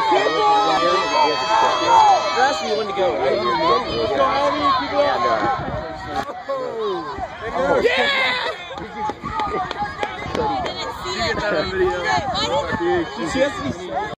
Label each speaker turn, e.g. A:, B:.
A: That's the one to go, right? Let's go, Alvin. Keep going. Yeah! You get that on video. Dude, she has to be